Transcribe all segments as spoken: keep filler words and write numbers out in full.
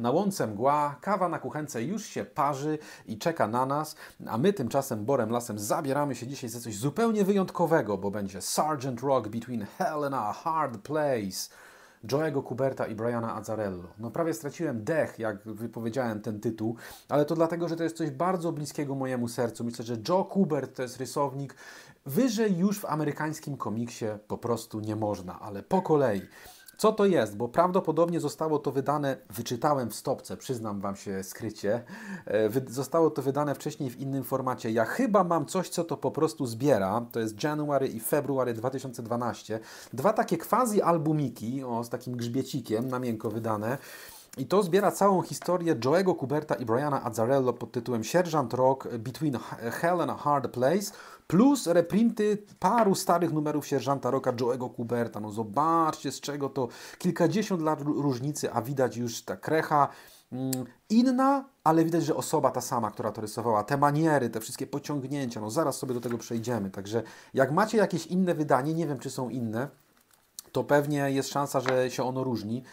Na łące mgła, kawa na kuchence już się parzy i czeka na nas, a my tymczasem Borem Lasem zabieramy się dzisiaj za coś zupełnie wyjątkowego, bo będzie Sergeant Rock Between Hell and a Hard Place Joe'ego Kuberta i Briana Azzarello. No prawie straciłem dech, jak wypowiedziałem ten tytuł, ale to dlatego, że to jest coś bardzo bliskiego mojemu sercu. Myślę, że Joe Kubert to jest rysownik, wyżej już w amerykańskim komiksie po prostu nie można, ale po kolei. Co to jest? Bo prawdopodobnie zostało to wydane, wyczytałem w stopce, przyznam Wam się skrycie, zostało to wydane wcześniej w innym formacie. Ja chyba mam coś, co to po prostu zbiera. To jest January i February dwa tysiące dwanaście. Dwa takie quasi-albumiki, o, z takim grzbiecikiem, na miękko wydane. I to zbiera całą historię Joe'ego Kuberta i Briana Azzarello pod tytułem Sierżant Rock Between Hell and a Hard Place, plus reprinty paru starych numerów Sierżanta Rocka Joe'ego Kuberta. No zobaczcie, z czego to kilkadziesiąt lat różnicy, a widać już ta krecha mm, inna, ale widać, że osoba ta sama, która to rysowała. Te maniery, te wszystkie pociągnięcia, no zaraz sobie do tego przejdziemy. Także jak macie jakieś inne wydanie, nie wiem, czy są inne, to pewnie jest szansa, że się ono różni.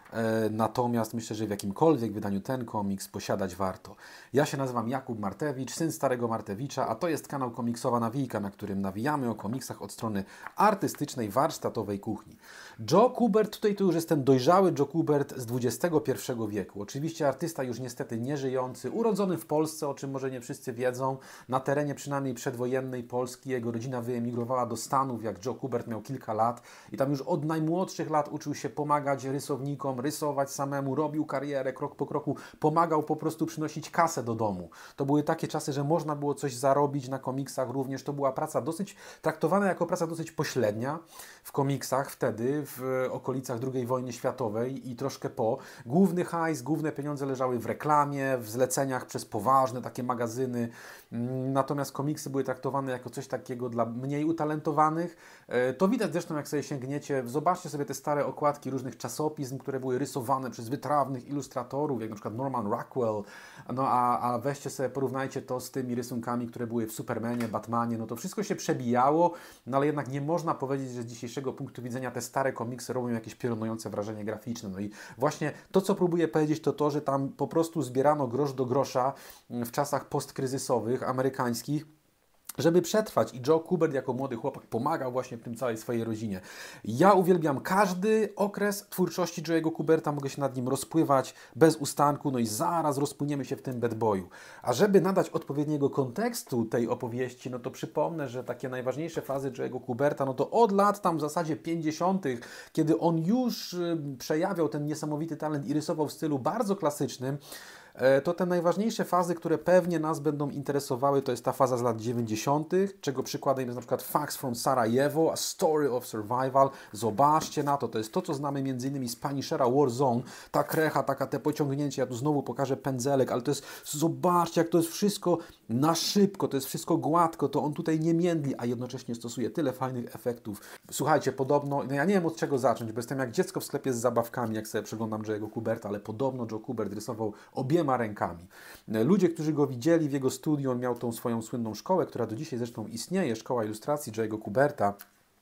Natomiast myślę, że w jakimkolwiek wydaniu ten komiks posiadać warto. Ja się nazywam Jakub Martewicz, syn starego Martewicza, a to jest kanał Komiksowa Nawijka, na którym nawijamy o komiksach od strony artystycznej, warsztatowej kuchni. Joe Kubert, tutaj to już jest ten dojrzały Joe Kubert z dwudziestego pierwszego wieku. Oczywiście artysta już niestety nieżyjący, urodzony w Polsce, o czym może nie wszyscy wiedzą, na terenie przynajmniej przedwojennej Polski. Jego rodzina wyemigrowała do Stanów, jak Joe Kubert miał kilka lat i tam już od najmłodszych lat uczył się pomagać rysownikom, rysować samemu, robił karierę krok po kroku, pomagał po prostu przynosić kasę do domu. To były takie czasy, że można było coś zarobić na komiksach również. To była praca dosyć, traktowana jako praca dosyć pośrednia w komiksach wtedy, w okolicach drugiej wojny światowej i troszkę po. Główny hajs, główne pieniądze leżały w reklamie, w zleceniach przez poważne takie magazyny. Natomiast komiksy były traktowane jako coś takiego dla mniej utalentowanych. To widać zresztą, jak sobie sięgniecie, zobaczcie sobie te stare okładki różnych czasopism, które były rysowane przez wytrawnych ilustratorów, jak na przykład Norman Rockwell, no a, a weźcie sobie, porównajcie to z tymi rysunkami, które były w Supermanie, Batmanie, no to wszystko się przebijało, no ale jednak nie można powiedzieć, że z dzisiejszego punktu widzenia te stare komiksy robią jakieś piorunujące wrażenie graficzne. No i właśnie to, co próbuję powiedzieć, to to, że tam po prostu zbierano grosz do grosza w czasach postkryzysowych, amerykańskich, żeby przetrwać. I Joe Kubert jako młody chłopak pomagał właśnie w tym całej swojej rodzinie. Ja uwielbiam każdy okres twórczości Joe'ego Kuberta, mogę się nad nim rozpływać bez ustanku, no i zaraz rozpłyniemy się w tym bad boyu. A żeby nadać odpowiedniego kontekstu tej opowieści, no to przypomnę, że takie najważniejsze fazy Joe'ego Kuberta, no to od lat tam w zasadzie pięćdziesiątych, kiedy on już y, przejawiał ten niesamowity talent i rysował w stylu bardzo klasycznym, to te najważniejsze fazy, które pewnie nas będą interesowały, to jest ta faza z lat dziewięćdziesiątych, czego przykładem jest na przykład Facts from Sarajevo, A Story of Survival. Zobaczcie na to, to jest to, co znamy między innymi z Punishera Warzone, ta krecha, taka te pociągnięcie, ja tu znowu pokażę pędzelek, ale to jest, zobaczcie, jak to jest wszystko na szybko, to jest wszystko gładko, to on tutaj nie międli, a jednocześnie stosuje tyle fajnych efektów. Słuchajcie, podobno, no ja nie wiem od czego zacząć, bo jestem jak dziecko w sklepie z zabawkami, jak sobie przeglądam Joe'ego Kuberta, ale podobno Joe Kubert rysował obiema rękami. Ludzie, którzy go widzieli w jego studiu, on miał tą swoją słynną szkołę, która do dzisiaj zresztą istnieje, Szkoła Ilustracji Joe'ego Kuberta.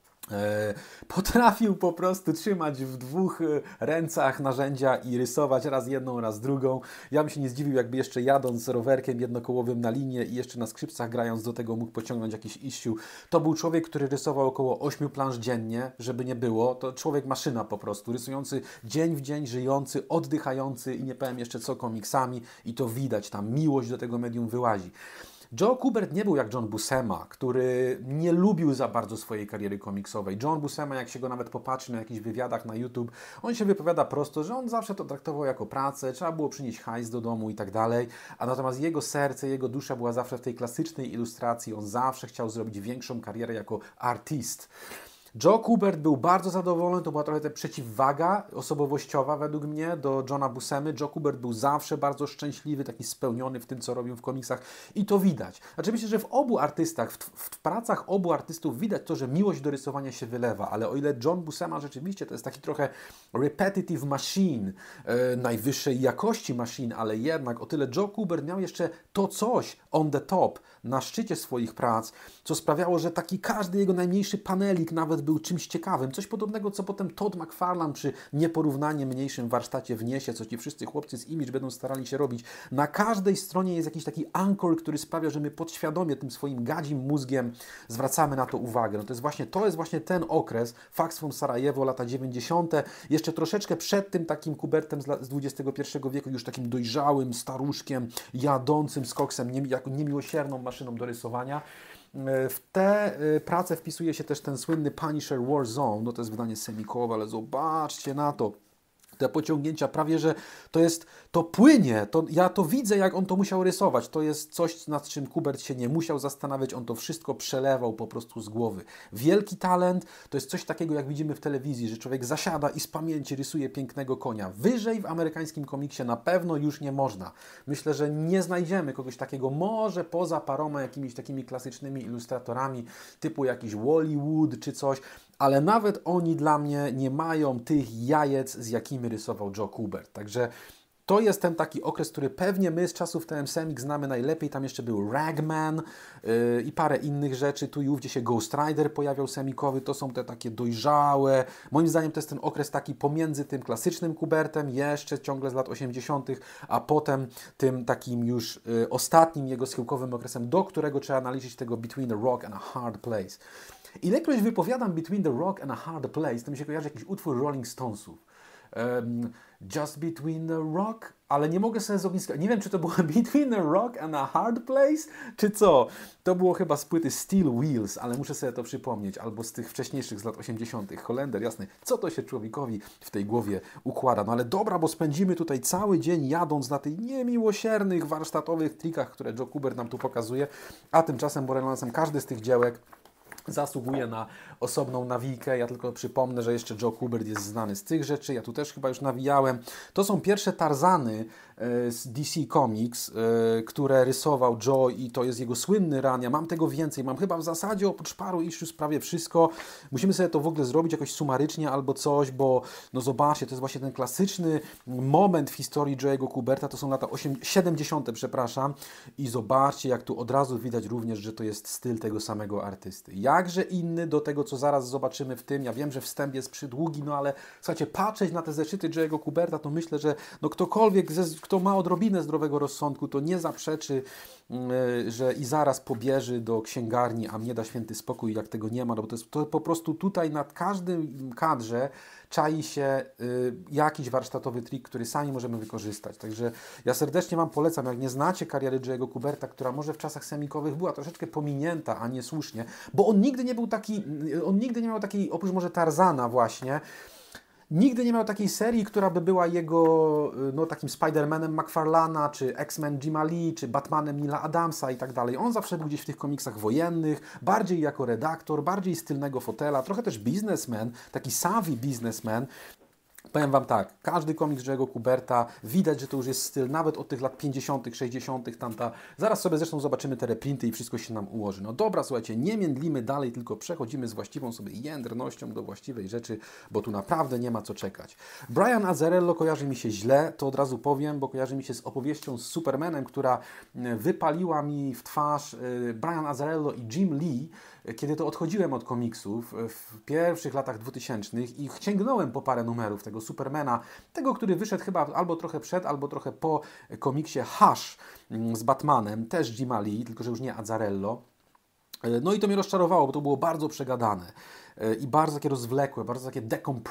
E, potrafił po prostu trzymać w dwóch ręcach narzędzia i rysować raz jedną, raz drugą. Ja bym się nie zdziwił, jakby jeszcze jadąc rowerkiem jednokołowym na linię i jeszcze na skrzypcach grając do tego mógł pociągnąć jakiś issue. To był człowiek, który rysował około ośmiu plansz dziennie, żeby nie było. To człowiek maszyna po prostu, rysujący dzień w dzień, żyjący, oddychający i nie powiem jeszcze co komiksami i to widać, tam miłość do tego medium wyłazi. Joe Kubert nie był jak John Buscema, który nie lubił za bardzo swojej kariery komiksowej. John Buscema, jak się go nawet popatrzy na jakichś wywiadach na YouTube, on się wypowiada prosto, że on zawsze to traktował jako pracę, trzeba było przynieść hajs do domu i tak dalej, a natomiast jego serce, jego dusza była zawsze w tej klasycznej ilustracji, on zawsze chciał zrobić większą karierę jako artyst. Joe Kubert był bardzo zadowolony, to była trochę ta przeciwwaga osobowościowa według mnie do Johna Buscemy. Joe Kubert był zawsze bardzo szczęśliwy, taki spełniony w tym, co robił w komiksach i to widać. Znaczy myślę, że w obu artystach, w, w pracach obu artystów widać to, że miłość do rysowania się wylewa, ale o ile John Buscema rzeczywiście to jest taki trochę repetitive machine, e, najwyższej jakości machine, ale jednak o tyle Joe Kubert miał jeszcze to coś on the top, na szczycie swoich prac, co sprawiało, że taki każdy jego najmniejszy panelik nawet Kubert był czymś ciekawym, coś podobnego, co potem Todd McFarlane przy nieporównanie mniejszym warsztacie wniesie, co ci wszyscy chłopcy z Image będą starali się robić. Na każdej stronie jest jakiś taki anchor, który sprawia, że my podświadomie tym swoim gadzim mózgiem zwracamy na to uwagę. No to jest właśnie, to jest właśnie ten okres, Facts from Sarajevo, lata dziewięćdziesiąte. Jeszcze troszeczkę przed tym takim Kubertem z, z dwudziestego pierwszego wieku, już takim dojrzałym staruszkiem, jadącym z koksem, nie, jako niemiłosierną maszyną do rysowania. W tę pracę wpisuje się też ten słynny Punisher Warzone, no to jest wydanie semikołowe, ale zobaczcie na to. Te pociągnięcia prawie, że to jest, to płynie, to, ja to widzę, jak on to musiał rysować, to jest coś, nad czym Kubert się nie musiał zastanawiać, on to wszystko przelewał po prostu z głowy. Wielki talent, to jest coś takiego, jak widzimy w telewizji, że człowiek zasiada i z pamięci rysuje pięknego konia. Wyżej w amerykańskim komiksie na pewno już nie można. Myślę, że nie znajdziemy kogoś takiego, może poza paroma jakimiś takimi klasycznymi ilustratorami, typu jakiś Hollywood czy coś, ale nawet oni dla mnie nie mają tych jajec, z jakimi rysował Joe Kubert. Także to jest ten taki okres, który pewnie my z czasów T M Semik znamy najlepiej. Tam jeszcze był Ragman yy, i parę innych rzeczy. Tu i ówdzie się Ghost Rider pojawiał semikowy. To są te takie dojrzałe. Moim zdaniem to jest ten okres taki pomiędzy tym klasycznym Kubertem, jeszcze ciągle z lat osiemdziesiątych, a potem tym takim już yy, ostatnim jego schyłkowym okresem, do którego trzeba naliczyć tego Between a Rock and a Hard Place. Ilekroć wypowiadam Between the Rock and a Hard Place, to mi się kojarzy jakiś utwór Rolling Stonesów. Um, just between the rock, ale nie mogę sobie z ogniska. Nie wiem, czy to było Between the Rock and a Hard Place, czy co? To było chyba z płyty Steel Wheels, ale muszę sobie to przypomnieć, albo z tych wcześniejszych z lat osiemdziesiątych. Holender, jasne, co to się człowiekowi w tej głowie układa? No ale dobra, bo spędzimy tutaj cały dzień jadąc na tych niemiłosiernych warsztatowych trikach, które Joe Kubert nam tu pokazuje, a tymczasem Borem Lancem każdy z tych dziełek zasługuje na osobną nawijkę. Ja tylko przypomnę, że jeszcze Joe Kubert jest znany z tych rzeczy. Ja tu też chyba już nawijałem. To są pierwsze Tarzany z D C Comics, które rysował Joe i to jest jego słynny run. Ja mam tego więcej. Mam chyba w zasadzie oprócz paru issues prawie wszystko. Musimy sobie to w ogóle zrobić jakoś sumarycznie albo coś, bo no zobaczcie, to jest właśnie ten klasyczny moment w historii Joe'ego Kuberta. To są lata siedemdziesiąte, przepraszam. I zobaczcie, jak tu od razu widać również, że to jest styl tego samego artysty. Jakże inny do tego, co zaraz zobaczymy w tym. Ja wiem, że wstęp jest przydługi, no ale słuchajcie, patrzeć na te zeszyty Joe'ego Kuberta, to myślę, że no ktokolwiek, ze, kto ma odrobinę zdrowego rozsądku, to nie zaprzeczy, yy, że i zaraz pobierze do księgarni, a mnie da święty spokój, jak tego nie ma, no bo to jest to po prostu tutaj nad każdym kadrze czai się y, jakiś warsztatowy trik, który sami możemy wykorzystać. Także ja serdecznie Wam polecam, jak nie znacie kariery Joe'ego Kuberta, która może w czasach semikowych była troszeczkę pominięta, a nie słusznie, bo on nigdy nie był taki, on nigdy nie miał takiej, oprócz może Tarzana właśnie, nigdy nie miał takiej serii, która by była jego no, takim Spider-Manem McFarlana, czy X-Men Jima Lee, czy Batmanem Neila Adamsa i tak dalej. On zawsze był gdzieś w tych komiksach wojennych, bardziej jako redaktor, bardziej z tylnego fotela, trochę też biznesmen, taki savvy biznesmen. Powiem Wam tak, każdy komiks Joe'ego Kuberta, widać, że to już jest styl nawet od tych lat pięćdziesiątych, sześćdziesiątych, tamta. Zaraz sobie zresztą zobaczymy te reprinty i wszystko się nam ułoży. No dobra, słuchajcie, nie międlimy dalej, tylko przechodzimy z właściwą sobie jędrnością do właściwej rzeczy, bo tu naprawdę nie ma co czekać. Brian Azzarello kojarzy mi się źle, to od razu powiem, bo kojarzy mi się z opowieścią z Supermanem, która wypaliła mi w twarz Brian Azzarello i Jim Lee, kiedy to odchodziłem od komiksów w pierwszych latach dwutysięcznych i sięgnąłem po parę numerów tego Supermana, tego, który wyszedł chyba albo trochę przed, albo trochę po komiksie Hush z Batmanem, też Jima Lee, tylko że już nie Azzarello. No i to mnie rozczarowało, bo to było bardzo przegadane i bardzo takie rozwlekłe, bardzo takie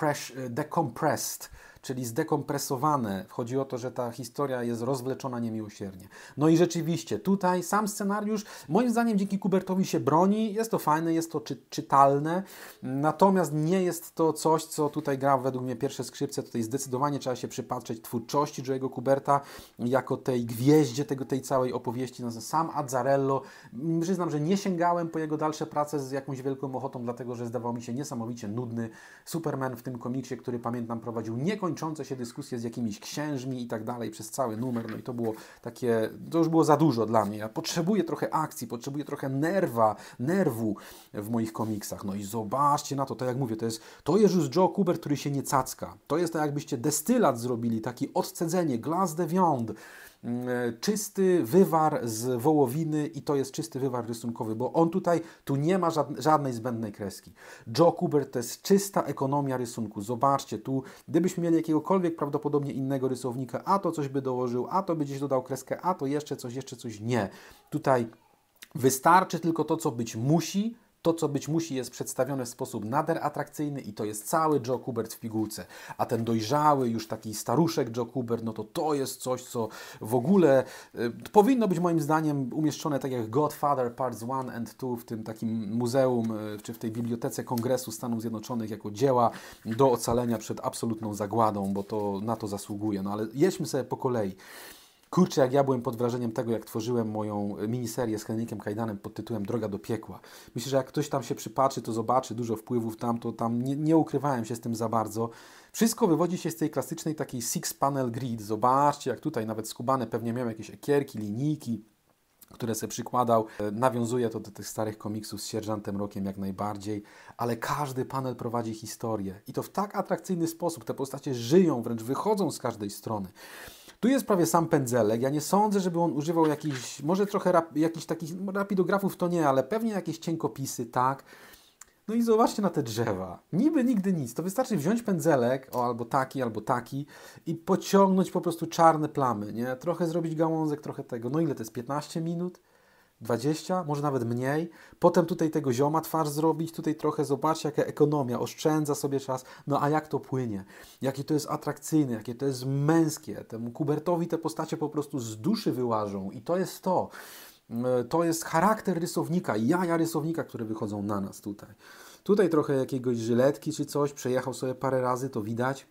decompressed, czyli zdekompresowane. Chodzi o to, że ta historia jest rozwleczona niemiłosiernie. No i rzeczywiście, tutaj sam scenariusz, moim zdaniem dzięki Kubertowi się broni, jest to fajne, jest to czy, czytalne, natomiast nie jest to coś, co tutaj gra według mnie pierwsze skrzypce. Tutaj zdecydowanie trzeba się przypatrzeć twórczości Joe'ego Kuberta jako tej gwieździe tego, tej całej opowieści. No, sam Azzarello, przyznam, że nie sięgałem po jego dalsze prace z jakąś wielką ochotą, dlatego że zdawał mi się niesamowicie nudny. Superman w tym komiksie, który pamiętam prowadził niekończące kończące się dyskusje z jakimiś księżmi i tak dalej przez cały numer, no i to było takie, to już było za dużo dla mnie. Ja potrzebuję trochę akcji, potrzebuję trochę nerwa, nerwu w moich komiksach. No i zobaczcie na to, tak jak mówię, to jest, to jest już Joe Kubert, który się nie cacka. To jest tak, jakbyście destylat zrobili, taki odcedzenie, glace de viande czysty wywar z wołowiny i to jest czysty wywar rysunkowy, bo on tutaj, tu nie ma żadnej zbędnej kreski. Joe Kubert to jest czysta ekonomia rysunku. Zobaczcie, tu gdybyśmy mieli jakiegokolwiek prawdopodobnie innego rysownika, a to coś by dołożył, a to by gdzieś dodał kreskę, a to jeszcze coś, jeszcze coś. Nie. Tutaj wystarczy tylko to, co być musi. To, co być musi, jest przedstawione w sposób nader atrakcyjny i to jest cały Joe Kubert w pigułce. A ten dojrzały, już taki staruszek Joe Kubert, no to to jest coś, co w ogóle y, powinno być moim zdaniem umieszczone tak jak Godfather Parts one and two w tym takim muzeum, y, czy w tej Bibliotece Kongresu Stanów Zjednoczonych jako dzieła do ocalenia przed absolutną zagładą, bo to na to zasługuje. No ale jedźmy sobie po kolei. Kurczę, jak ja byłem pod wrażeniem tego, jak tworzyłem moją miniserię z Henrykiem Kajdanem pod tytułem Droga do piekła. Myślę, że jak ktoś tam się przypatrzy, to zobaczy dużo wpływów tam, to tam nie, nie ukrywałem się z tym za bardzo. Wszystko wywodzi się z tej klasycznej takiej six-panel grid. Zobaczcie, jak tutaj nawet skubane pewnie miałem jakieś ekierki, linijki, które sobie przykładał. Nawiązuje to do tych starych komiksów z Sierżantem Rockiem jak najbardziej, ale każdy panel prowadzi historię i to w tak atrakcyjny sposób. Te postacie żyją, wręcz wychodzą z każdej strony. Tu jest prawie sam pędzelek. Ja nie sądzę, żeby on używał jakichś, może trochę rap, jakichś takich rapidografów, to nie, ale pewnie jakieś cienkopisy, tak. No i zobaczcie na te drzewa. Niby nigdy nic. To wystarczy wziąć pędzelek, o albo taki, albo taki i pociągnąć po prostu czarne plamy, nie? Trochę zrobić gałązek, trochę tego. No ile to jest? piętnaście minut? dwadzieścia? Może nawet mniej. Potem tutaj tego zioma twarz zrobić, tutaj trochę zobaczcie, jaka ekonomia, oszczędza sobie czas. No a jak to płynie? Jakie to jest atrakcyjne, jakie to jest męskie. Temu Kubertowi te postacie po prostu z duszy wyłażą i to jest to. To jest charakter rysownika, jaja rysownika, które wychodzą na nas tutaj. Tutaj trochę jakiegoś żyletki czy coś, przejechał sobie parę razy, to widać.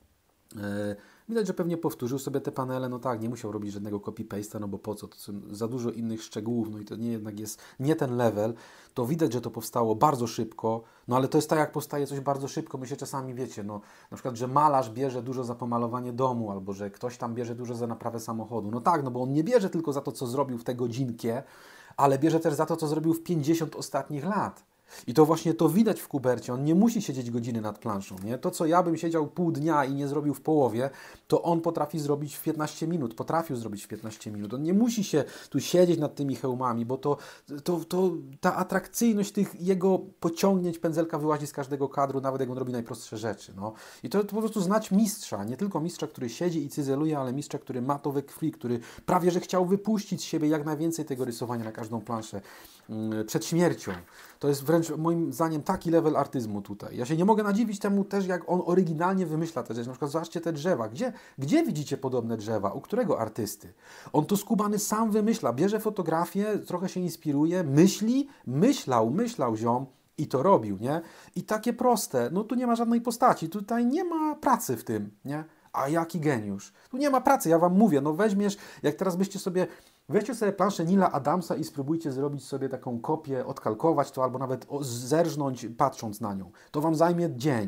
Widać, że pewnie powtórzył sobie te panele, no tak, nie musiał robić żadnego copy-paste'a, no bo po co, to są za dużo innych szczegółów, no i to nie jednak jest nie ten level, to widać, że to powstało bardzo szybko, no ale to jest tak, jak powstaje coś bardzo szybko, my się czasami, wiecie, no na przykład, że malarz bierze dużo za pomalowanie domu, albo że ktoś tam bierze dużo za naprawę samochodu, no tak, no bo on nie bierze tylko za to, co zrobił w tę godzinkę, ale bierze też za to, co zrobił w pięćdziesiąt ostatnich lat. I to właśnie to widać w Kubercie. On nie musi siedzieć godziny nad planszą. Nie? To, co ja bym siedział pół dnia i nie zrobił w połowie, to on potrafi zrobić w piętnaście minut. Potrafił zrobić w piętnaście minut. On nie musi się tu siedzieć nad tymi hełmami, bo to, to, to ta atrakcyjność tych jego pociągnięć pędzelka wyłazi z każdego kadru, nawet jak on robi najprostsze rzeczy. No. I to, to po prostu znać mistrza. Nie tylko mistrza, który siedzi i cyzeluje, ale mistrza, który ma to we krwi, który prawie, że chciał wypuścić z siebie jak najwięcej tego rysowania na każdą planszę yy, przed śmiercią. To jest wręcz moim zdaniem taki level artyzmu tutaj. Ja się nie mogę nadziwić temu też, jak on oryginalnie wymyśla te rzeczy. Na przykład zobaczcie te drzewa. Gdzie, gdzie widzicie podobne drzewa? U którego artysty? On to skubany sam wymyśla. Bierze fotografię, trochę się inspiruje, myśli, myślał, myślał ziom i to robił, nie? I takie proste. No tu nie ma żadnej postaci. Tutaj nie ma pracy w tym, nie? A jaki geniusz. Tu nie ma pracy, ja wam mówię. No weźmiesz, jak teraz byście sobie... Weźcie sobie planszę Neila Adamsa i spróbujcie zrobić sobie taką kopię, odkalkować to albo nawet zerżnąć patrząc na nią. To wam zajmie dzień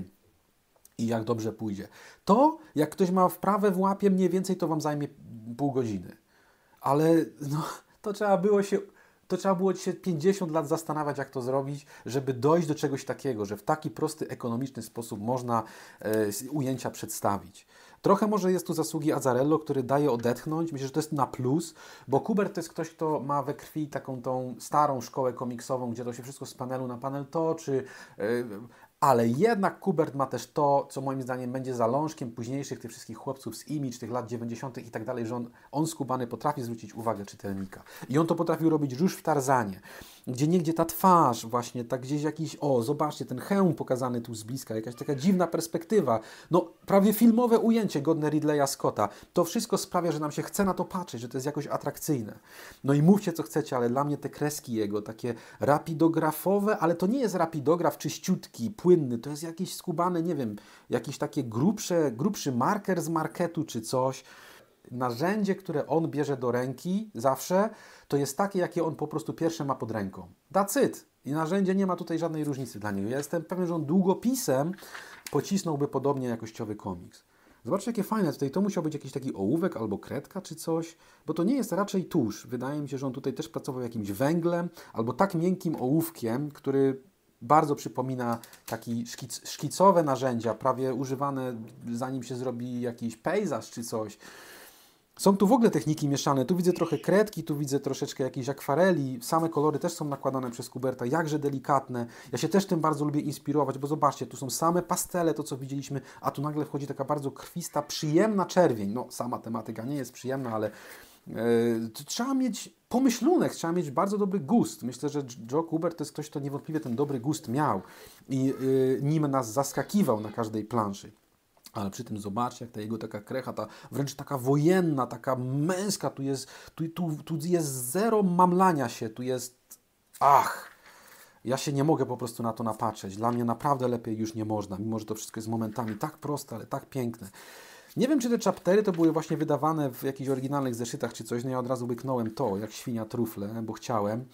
i jak dobrze pójdzie. To, jak ktoś ma wprawę w łapie, mniej więcej to wam zajmie pół godziny. Ale no, to trzeba było się... To trzeba było się pięćdziesiąt lat zastanawiać, jak to zrobić, żeby dojść do czegoś takiego, że w taki prosty, ekonomiczny sposób można e, ujęcia przedstawić. Trochę może jest tu zasługi Azzarello, który daje odetchnąć. Myślę, że to jest na plus, bo Kubert to jest ktoś, kto ma we krwi taką tą starą szkołę komiksową, gdzie to się wszystko z panelu na panel toczy, yy, ale jednak Kubert ma też to, co moim zdaniem będzie zalążkiem późniejszych tych wszystkich chłopców z Image, tych lat dziewięćdziesiątych i tak dalej, że on, on skubany potrafi zwrócić uwagę czytelnika. I on to potrafił robić już w Tarzanie, gdzie niegdzie ta twarz właśnie, tak gdzieś jakiś, o zobaczcie, ten hełm pokazany tu z bliska, jakaś taka dziwna perspektywa, no prawie filmowe ujęcie godne Ridleya Scotta. To wszystko sprawia, że nam się chce na to patrzeć, że to jest jakoś atrakcyjne. No i mówcie co chcecie, ale dla mnie te kreski jego, takie rapidografowe, ale to nie jest rapidograf czyściutki, płynny, to jest jakiś skubany, nie wiem, jakiś takie grubsze, grubszy marker z marketu czy coś. Narzędzie, które on bierze do ręki zawsze, to jest takie, jakie on po prostu pierwsze ma pod ręką. That's it. I narzędzie nie ma tutaj żadnej różnicy dla niego. Ja jestem pewien, że on długopisem pocisnąłby podobnie jakościowy komiks. Zobaczcie, jakie fajne tutaj. To musiał być jakiś taki ołówek albo kredka czy coś, bo to nie jest raczej tusz. Wydaje mi się, że on tutaj też pracował jakimś węglem albo tak miękkim ołówkiem, który bardzo przypomina taki szkic, szkicowe narzędzia, prawie używane zanim się zrobi jakiś pejzaż czy coś. Są tu w ogóle techniki mieszane. Tu widzę trochę kredki, tu widzę troszeczkę jakiejś akwareli. Same kolory też są nakładane przez Kuberta, jakże delikatne. Ja się też tym bardzo lubię inspirować, bo zobaczcie, tu są same pastele, to co widzieliśmy, a tu nagle wchodzi taka bardzo krwista, przyjemna czerwień. No, sama tematyka nie jest przyjemna, ale yy, trzeba mieć pomyślunek, trzeba mieć bardzo dobry gust. Myślę, że Joe Kubert to jest ktoś, kto niewątpliwie ten dobry gust miał i yy, nim nas zaskakiwał na każdej planszy. Ale przy tym zobaczcie, jak ta jego taka krecha, ta wręcz taka wojenna, taka męska, tu jest, tu, tu, tu jest zero mamlania się, tu jest, ach, ja się nie mogę po prostu na to napatrzeć. Dla mnie naprawdę lepiej już nie można, mimo że to wszystko jest momentami tak proste, ale tak piękne. Nie wiem, czy te chaptery to były właśnie wydawane w jakichś oryginalnych zeszytach czy coś, no ja od razu łyknąłem to, jak świnia trufle, bo chciałem.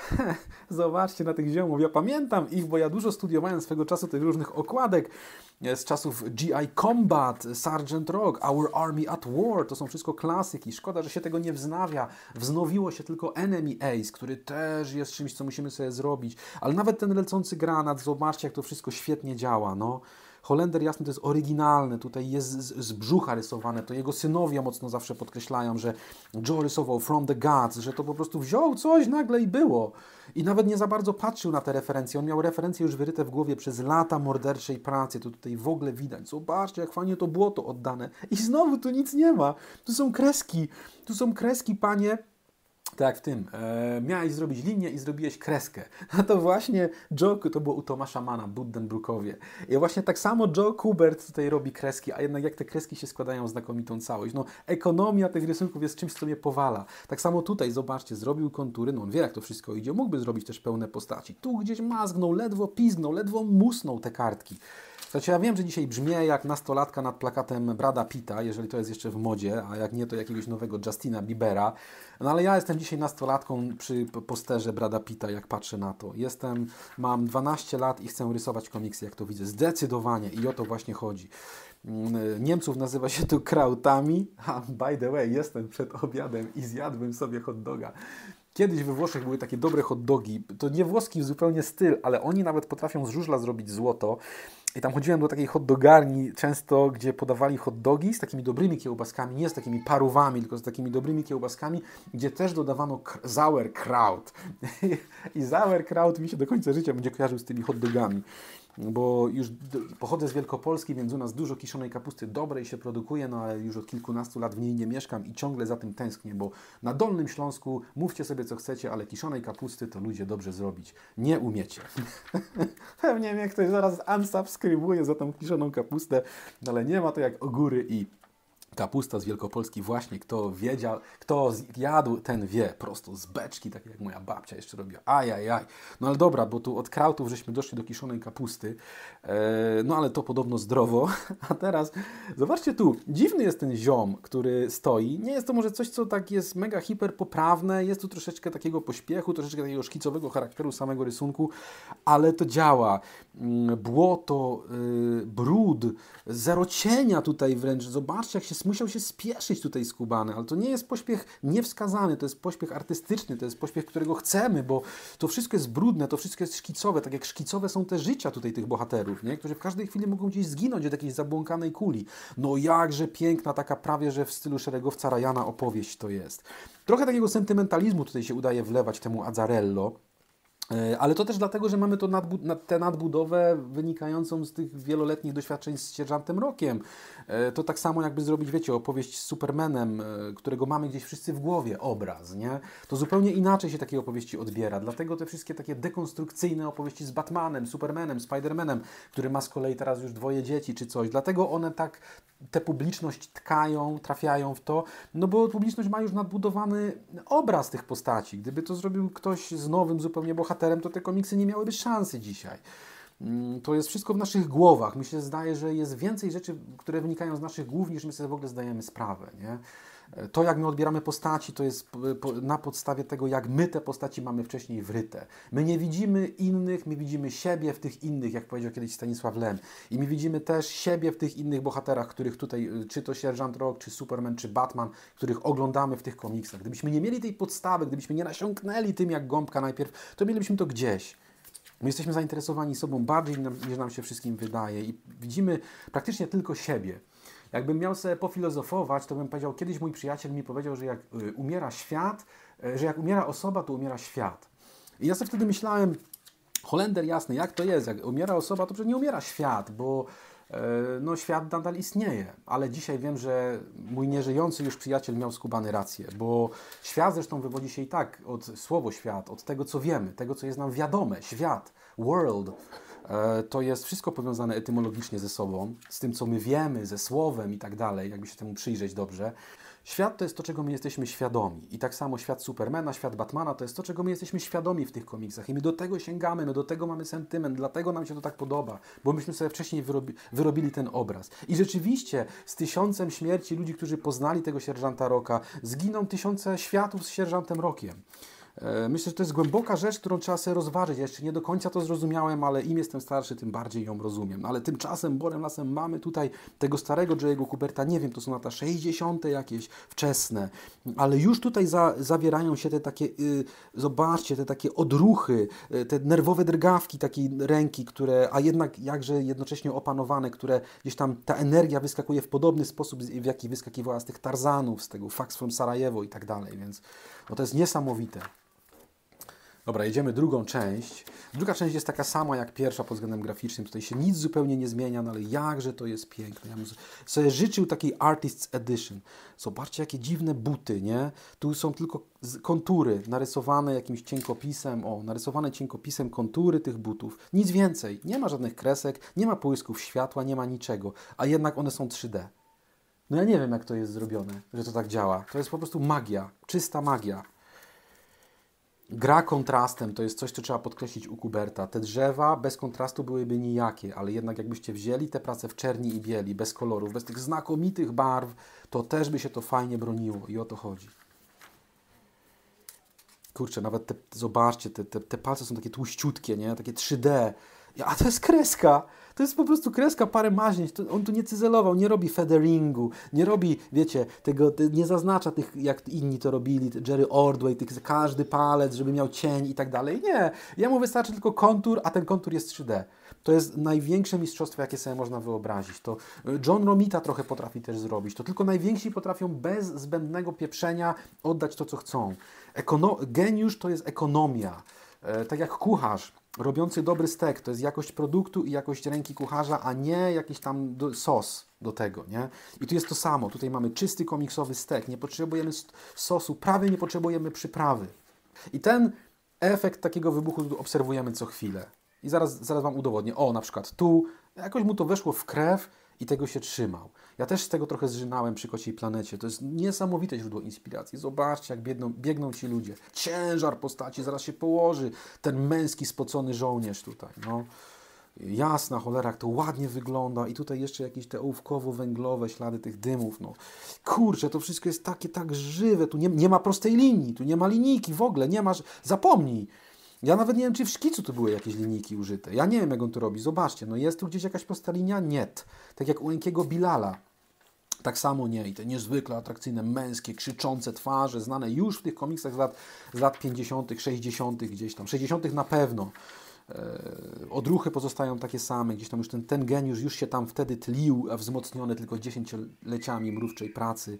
Zobaczcie na tych ziomów, ja pamiętam ich, bo ja dużo studiowałem swego czasu tych różnych okładek z czasów G I Combat, Sergeant Rock, Our Army at War, to są wszystko klasyki. Szkoda, że się tego nie wznawia. Wznowiło się tylko Enemy Ace, który też jest czymś, co musimy sobie zrobić. Ale nawet ten lecący granat, zobaczcie, jak to wszystko świetnie działa, no. Holender jasny to jest oryginalny, tutaj jest z, z brzucha rysowane, to jego synowie mocno zawsze podkreślają, że Joe rysował From the Gods, że to po prostu wziął coś nagle i było. I nawet nie za bardzo patrzył na te referencje, on miał referencje już wyryte w głowie przez lata morderczej pracy, to tutaj w ogóle widać. Zobaczcie, jak fajnie to błoto oddane. I znowu tu nic nie ma, tu są kreski, tu są kreski, panie. Tak jak w tym, e, miałeś zrobić linię i zrobiłeś kreskę. A to właśnie Joe, to było u Tomasza Mana, Buddenbrookowie. I właśnie tak samo Joe Kubert tutaj robi kreski, a jednak jak te kreski się składają w znakomitą całość. No, ekonomia tych rysunków jest czymś, co mnie powala. Tak samo tutaj, zobaczcie, zrobił kontury, no on wie, jak to wszystko idzie, mógłby zrobić też pełne postaci. Tu gdzieś mazgnął, ledwo pizgnął, ledwo musnął te kartki. Znaczy, ja wiem, że dzisiaj brzmi jak nastolatka nad plakatem Brada Pitta, jeżeli to jest jeszcze w modzie, a jak nie, to jakiegoś nowego Justina Biebera. No ale ja jestem dzisiaj nastolatką przy posterze Brada Pitta, jak patrzę na to. Jestem, mam dwanaście lat i chcę rysować komiksy, jak to widzę. Zdecydowanie i o to właśnie chodzi. Niemców nazywa się tu krautami. A, by the way, jestem przed obiadem i zjadłem sobie hot doga. Kiedyś we Włoszech były takie dobre hot dogi. To nie włoski zupełnie styl, ale oni nawet potrafią z żużla zrobić złoto. I tam chodziłem do takiej hot dogarni często, gdzie podawali hot dogi z takimi dobrymi kiełbaskami, nie z takimi parówami, tylko z takimi dobrymi kiełbaskami, gdzie też dodawano sauerkraut. I sauerkraut mi się do końca życia będzie kojarzył z tymi hot dogami. Bo już pochodzę z Wielkopolski, więc u nas dużo kiszonej kapusty dobrej się produkuje, no ale już od kilkunastu lat w niej nie mieszkam i ciągle za tym tęsknię, bo na Dolnym Śląsku mówcie sobie co chcecie, ale kiszonej kapusty to ludzie dobrze zrobić nie umiecie. Pewnie mnie ktoś zaraz unsubskrybuje za tą kiszoną kapustę, ale nie ma to jak ogóry i kapusta z Wielkopolski właśnie, kto wiedział, kto jadł, ten wie, prosto z beczki, tak jak moja babcia jeszcze robiła, ajajaj. No ale dobra, bo tu od krautów żeśmy doszli do kiszonej kapusty, eee, no ale to podobno zdrowo. A teraz, zobaczcie tu, dziwny jest ten ziom, który stoi, nie jest to może coś, co tak jest mega hiper poprawne, jest tu troszeczkę takiego pośpiechu, troszeczkę takiego szkicowego charakteru samego rysunku, ale to działa. Błoto, yy, brud, zero cienia tutaj wręcz, zobaczcie jak się musiał się spieszyć tutaj skubany, ale to nie jest pośpiech niewskazany, to jest pośpiech artystyczny, to jest pośpiech, którego chcemy, bo to wszystko jest brudne, to wszystko jest szkicowe, tak jak szkicowe są te życia tutaj tych bohaterów, nie? Którzy w każdej chwili mogą gdzieś zginąć od jakiejś zabłąkanej kuli. No jakże piękna, taka prawie, że w stylu szeregowca Ryana opowieść to jest. Trochę takiego sentymentalizmu tutaj się udaje wlewać temu Azzarello. Ale to też dlatego, że mamy to nadbud tę nadbudowę wynikającą z tych wieloletnich doświadczeń z sierżantem Rockiem. To tak samo jakby zrobić, wiecie, opowieść z Supermanem, którego mamy gdzieś wszyscy w głowie, obraz, nie? To zupełnie inaczej się takie opowieści odbiera. Dlatego te wszystkie takie dekonstrukcyjne opowieści z Batmanem, Supermanem, Spidermanem, który ma z kolei teraz już dwoje dzieci czy coś. Dlatego one tak, tę publiczność tkają, trafiają w to, no bo publiczność ma już nadbudowany obraz tych postaci. Gdyby to zrobił ktoś z nowym zupełnie bohaterem, to te komiksy nie miałyby szansy dzisiaj. To jest wszystko w naszych głowach. Mi się zdaje, że jest więcej rzeczy, które wynikają z naszych głów, niż my sobie w ogóle zdajemy sprawę, nie? To, jak my odbieramy postaci, to jest na podstawie tego, jak my te postaci mamy wcześniej wryte. My nie widzimy innych, my widzimy siebie w tych innych, jak powiedział kiedyś Stanisław Lem. I my widzimy też siebie w tych innych bohaterach, których tutaj, czy to Sierżant Rock, czy Superman, czy Batman, których oglądamy w tych komiksach. Gdybyśmy nie mieli tej podstawy, gdybyśmy nie nasiąknęli tym jak gąbka najpierw, to mielibyśmy to gdzieś. My jesteśmy zainteresowani sobą bardziej niż nam się wszystkim wydaje i widzimy praktycznie tylko siebie. Jakbym miał sobie pofilozofować, to bym powiedział, kiedyś mój przyjaciel mi powiedział, że jak y, umiera świat, y, że jak umiera osoba, to umiera świat. I ja sobie wtedy myślałem, Holender jasny, jak to jest, jak umiera osoba, to przecież nie umiera świat, bo no, świat nadal istnieje, ale dzisiaj wiem, że mój nieżyjący już przyjaciel miał skubany rację, bo świat zresztą wywodzi się i tak od słowo świat, od tego, co wiemy, tego, co jest nam wiadome. Świat, world, to jest wszystko powiązane etymologicznie ze sobą, z tym, co my wiemy, ze słowem i tak dalej, jakby się temu przyjrzeć dobrze. Świat to jest to, czego my jesteśmy świadomi. I tak samo świat Supermana, świat Batmana to jest to, czego my jesteśmy świadomi w tych komiksach. I my do tego sięgamy, my do tego mamy sentyment, dlatego nam się to tak podoba, bo myśmy sobie wcześniej wyrobi, wyrobili ten obraz. I rzeczywiście z tysiącem śmierci ludzi, którzy poznali tego sierżanta Rocka, zginą tysiące światów z sierżantem Rockiem. Myślę, że to jest głęboka rzecz, którą trzeba sobie rozważyć. Ja jeszcze nie do końca to zrozumiałem, ale im jestem starszy, tym bardziej ją rozumiem. Ale tymczasem, Borem Lasem, mamy tutaj tego starego Joe'ego Kuberta, nie wiem, to są lata sześćdziesiąte jakieś, wczesne, ale już tutaj za, zawierają się te takie, yy, zobaczcie, te takie odruchy, yy, te nerwowe drgawki takiej ręki, które, a jednak jakże jednocześnie opanowane, które gdzieś tam ta energia wyskakuje w podobny sposób, w jaki wyskakiwała z tych Tarzanów, z tego Fax from Sarajevo i tak dalej, więc no to jest niesamowite. Dobra, jedziemy drugą część. Druga część jest taka sama jak pierwsza pod względem graficznym. Tutaj się nic zupełnie nie zmienia, no ale jakże to jest piękne. Ja bym sobie życzył takiej Artist's Edition. Zobaczcie, jakie dziwne buty, nie? Tu są tylko kontury narysowane jakimś cienkopisem. O, narysowane cienkopisem kontury tych butów. Nic więcej. Nie ma żadnych kresek, nie ma połysków światła, nie ma niczego. A jednak one są trzy D. No ja nie wiem, jak to jest zrobione, że to tak działa. To jest po prostu magia. Czysta magia. Gra kontrastem to jest coś, co trzeba podkreślić u Kuberta. Te drzewa bez kontrastu byłyby nijakie, ale jednak jakbyście wzięli te prace w czerni i bieli, bez kolorów, bez tych znakomitych barw, to też by się to fajnie broniło i o to chodzi. Kurczę, nawet te, zobaczcie, te, te, te palce są takie tłuściutkie, nie? Takie trzy D. A to jest kreska. To jest po prostu kreska, parę maźnięć. On tu nie cyzelował, nie robi featheringu, nie robi, wiecie, tego, nie zaznacza tych, jak inni to robili, Jerry Ordway, tych, każdy palec, żeby miał cień i tak dalej. Nie, jemu wystarczy tylko kontur, a ten kontur jest trzy D. To jest największe mistrzostwo, jakie sobie można wyobrazić. To John Romita trochę potrafi też zrobić. To tylko najwięksi potrafią bez zbędnego pieprzenia oddać to, co chcą. Ekono- geniusz to jest ekonomia. E, tak jak kucharz robiący dobry stek, to jest jakość produktu i jakość ręki kucharza, a nie jakiś tam do, sos do tego, nie? I tu jest to samo. Tutaj mamy czysty komiksowy stek. Nie potrzebujemy sosu, prawie nie potrzebujemy przyprawy. I ten efekt takiego wybuchu obserwujemy co chwilę. I zaraz, zaraz Wam udowodnię. O, na przykład tu jakoś mu to weszło w krew i tego się trzymał. Ja też z tego trochę zżynałem przy Kociej Planecie. To jest niesamowite źródło inspiracji. Zobaczcie, jak biegną, biegną ci ludzie. Ciężar postaci, zaraz się położy ten męski, spocony żołnierz tutaj. No. Jasna cholera, jak to ładnie wygląda. I tutaj jeszcze jakieś te ołówkowo-węglowe ślady tych dymów. No. Kurczę, to wszystko jest takie tak żywe. Tu nie, nie ma prostej linii, tu nie ma linijki w ogóle. Nie masz, zapomnij. Ja nawet nie wiem, czy w szkicu tu były jakieś linijki użyte. Ja nie wiem, jak on to robi. Zobaczcie, no jest tu gdzieś jakaś prosta linia? Nie. Tak jak u Enkiego Bilala. Tak samo nie. I te niezwykle atrakcyjne, męskie, krzyczące twarze, znane już w tych komiksach z lat, z lat pięćdziesiątych, sześćdziesiątych gdzieś tam. sześćdziesiątych na pewno. Odruchy pozostają takie same, gdzieś tam już ten, ten geniusz już się tam wtedy tlił, a wzmocniony tylko dziesięcioleciami mrówczej pracy.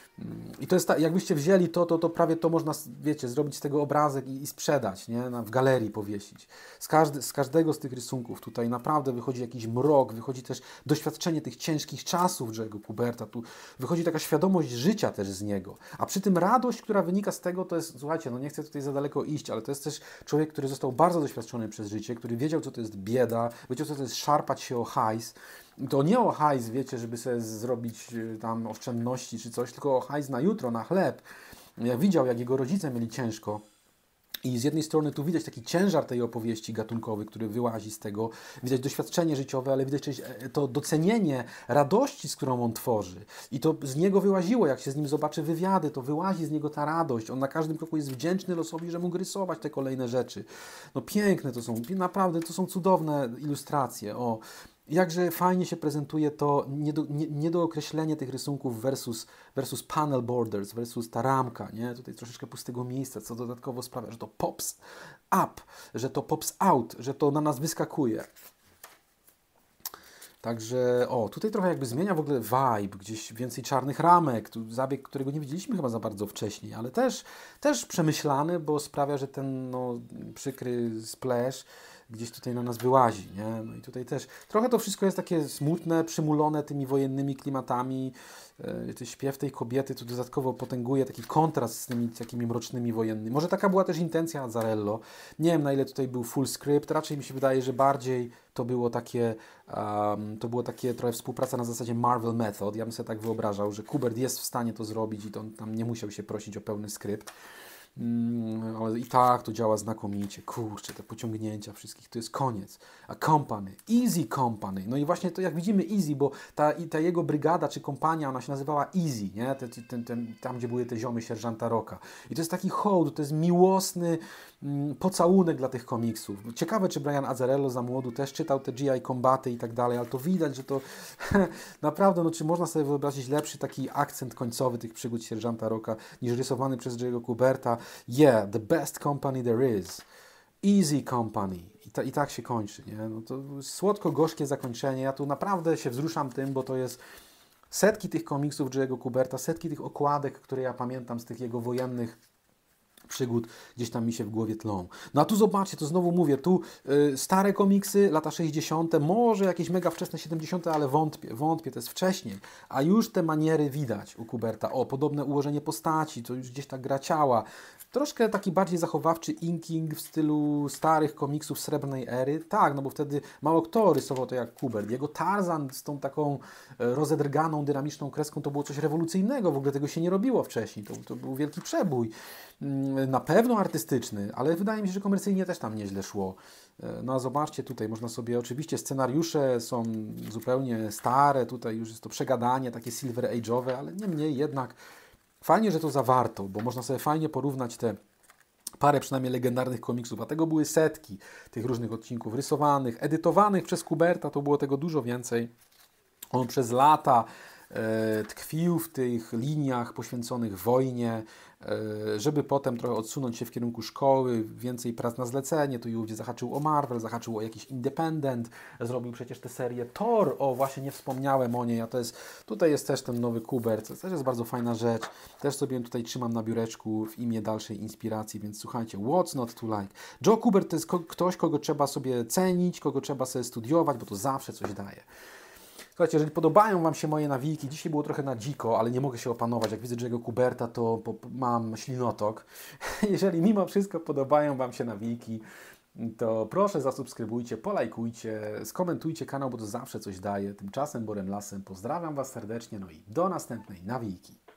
I to jest tak, jakbyście wzięli to, to, to prawie to można, wiecie, zrobić z tego obrazek i, i sprzedać, nie? W galerii powiesić. Z, każdy, z każdego z tych rysunków tutaj naprawdę wychodzi jakiś mrok, wychodzi też doświadczenie tych ciężkich czasów Joe'ego Kuberta, tu wychodzi taka świadomość życia też z niego. A przy tym radość, która wynika z tego, to jest, słuchajcie, no nie chcę tutaj za daleko iść, ale to jest też człowiek, który został bardzo doświadczony przez życie, który wiedział, co to jest bieda, wiedział, co to jest szarpać się o hajs. To nie o hajs, wiecie, żeby sobie zrobić tam oszczędności czy coś, tylko o hajs na jutro, na chleb. Ja widział, jak jego rodzice mieli ciężko. I z jednej strony tu widać taki ciężar tej opowieści gatunkowej, który wyłazi z tego. Widać doświadczenie życiowe, ale widać też to docenienie radości, z którą on tworzy. I to z niego wyłaziło, jak się z nim zobaczy wywiady, to wyłazi z niego ta radość. On na każdym kroku jest wdzięczny losowi, że mógł rysować te kolejne rzeczy. No piękne to są, naprawdę to są cudowne ilustracje. O, jakże fajnie się prezentuje to niedo, nie, niedookreślenie tych rysunków versus, versus panel borders, versus ta ramka, nie? Tutaj troszeczkę pustego miejsca, co dodatkowo sprawia, że to pops up, że to pops out, że to na nas wyskakuje. Także, o, tutaj trochę jakby zmienia w ogóle vibe, gdzieś więcej czarnych ramek, tu zabieg, którego nie widzieliśmy chyba za bardzo wcześniej, ale też, też przemyślany, bo sprawia, że ten no, przykry splash gdzieś tutaj na nas wyłazi, nie? No i tutaj też trochę to wszystko jest takie smutne, przymulone tymi wojennymi klimatami. E, ten śpiew tej kobiety tu dodatkowo potęguje taki kontrast z tymi takimi mrocznymi wojennymi. Może taka była też intencja Azzarello. Nie wiem, na ile tutaj był full script. Raczej mi się wydaje, że bardziej to było takie, um, to było takie trochę współpraca na zasadzie Marvel Method. Ja bym sobie tak wyobrażał, że Kubert jest w stanie to zrobić i to on tam nie musiał się prosić o pełny skrypt. Mm, ale i tak to działa znakomicie. Kurczę, te pociągnięcia wszystkich, to jest koniec. A Company, Easy Company. No i właśnie to jak widzimy Easy, bo ta, i ta jego brygada czy kompania, ona się nazywała Easy, nie? Te, ten, ten, tam, gdzie były te ziomy sierżanta Rocka. I to jest taki hołd, to jest miłosny mm, pocałunek dla tych komiksów. Ciekawe, czy Brian Azzarello za młodu też czytał te G I Combaty i tak dalej, ale to widać, że to naprawdę, no czy można sobie wyobrazić lepszy taki akcent końcowy tych przygód sierżanta Rocka niż rysowany przez Jerry'ego Kuberta. Yeah, the best company there is. Easy Company. I, ta, i tak się kończy, nie? No to słodko-gorzkie zakończenie. Ja tu naprawdę się wzruszam tym, bo to jest setki tych komiksów Jerry'ego Kuberta, setki tych okładek, które ja pamiętam z tych jego wojennych przygód, gdzieś tam mi się w głowie tlą. No a tu zobaczcie, to znowu mówię, tu y, stare komiksy, lata sześćdziesiąte, może jakieś mega wczesne siedemdziesiąte, ale wątpię, wątpię, to jest wcześniej. A już te maniery widać u Kuberta. O, podobne ułożenie postaci, to już gdzieś ta gra ciała. Troszkę taki bardziej zachowawczy inking w stylu starych komiksów srebrnej ery. Tak, no bo wtedy mało kto rysował to jak Kubert. Jego Tarzan z tą taką rozedrganą, dynamiczną kreską to było coś rewolucyjnego. W ogóle tego się nie robiło wcześniej. To, to był wielki przebój. Na pewno artystyczny, ale wydaje mi się, że komercyjnie też tam nieźle szło. No a zobaczcie tutaj, można sobie, oczywiście scenariusze są zupełnie stare, tutaj już jest to przegadanie, takie Silver Age'owe, ale niemniej jednak fajnie, że to zawarto, bo można sobie fajnie porównać te parę przynajmniej legendarnych komiksów, a tego były setki tych różnych odcinków rysowanych, edytowanych przez Kuberta, to było tego dużo więcej. On przez lata e, tkwił w tych liniach poświęconych wojnie, e, żeby potem trochę odsunąć się w kierunku szkoły, więcej prac na zlecenie, tu i ówdzie zahaczył o Marvel, zahaczył o jakiś Independent, zrobił przecież tę serię Thor, o właśnie nie wspomniałem o niej, a to jest, tutaj jest też ten nowy Kubert, to też jest bardzo fajna rzecz, też sobie ją tutaj trzymam na biureczku w imię dalszej inspiracji, więc słuchajcie, what's not to like? Joe Kubert to jest ko- ktoś, kogo trzeba sobie cenić, kogo trzeba sobie studiować, bo to zawsze coś daje. Słuchajcie, jeżeli podobają Wam się moje nawijki, dzisiaj było trochę na dziko, ale nie mogę się opanować. Jak widzę Jerry'ego Kuberta, to mam ślinotok. Jeżeli mimo wszystko podobają Wam się nawijki, to proszę zasubskrybujcie, polajkujcie, skomentujcie kanał, bo to zawsze coś daje. Tymczasem Borem Lasem pozdrawiam Was serdecznie, no i do następnej nawijki.